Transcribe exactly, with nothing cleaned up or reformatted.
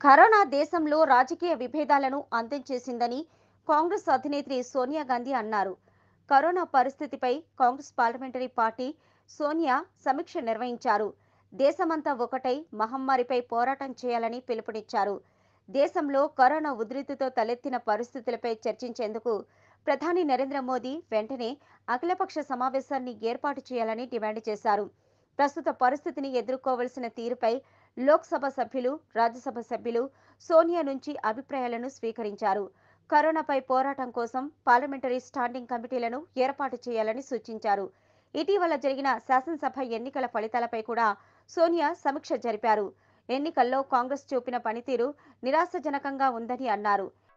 Corona దేశంలో రాజకీయ విభేదాలను అంతం చేసిందని కాంగ్రెస్ అధినేత్రి సోనియా గాంధీ అన్నారు. కరోనా పరిస్థితిపై కాంగ్రెస్ పార్లమెంటరీ పార్టీ సోనియా సమీక్ష నిర్వహించారు. దేశమంతా ఒకటై మహమ్మారిపై పోరాటం చేయాలని పిలుపునిచ్చారు. దేశంలో కరోనా ఉధృతితో తలెత్తిన పరిస్థితులపై చర్చించేందుకు ప్రధాని నరేంద్ర మోదీ వెంటనే అఖిలపక్ష సమావేశాన్ని ఏర్పాటు చేయాలని డిమాండ్ చేశారు. ప్రస్తుత పరిస్థితిని ఎదుర్కోవలసిన తీరుపై లోక్సభ సభ్యులు, రాజ్యసభ సభ్యులు సోనియా నుంచి అభిప్రాయాలను స్వీకరించారు. కరోనాపై పోరాటం కోసం పార్లమెంటరీ స్టాండింగ్ కమిటీలను ఏర్పాటు చేయాలని సూచించారు. ఇటీవల జరిగిన శాసనసభ ఎన్నికల ఫలితాలపై కూడా సోనియా సమీక్ష జరిపారు. ఎన్నికల్లో కాంగ్రెస్ చూపిన పనితీరు నిరాశజనకంగా ఉందని అన్నారు.